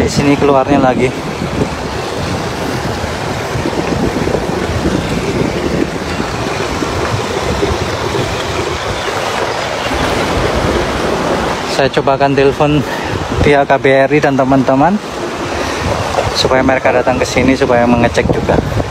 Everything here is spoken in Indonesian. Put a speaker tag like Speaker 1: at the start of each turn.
Speaker 1: Di sini keluarnya lagi. Saya cobakan telepon pihak KBRI dan teman-teman supaya mereka datang ke sini supaya mengecek juga.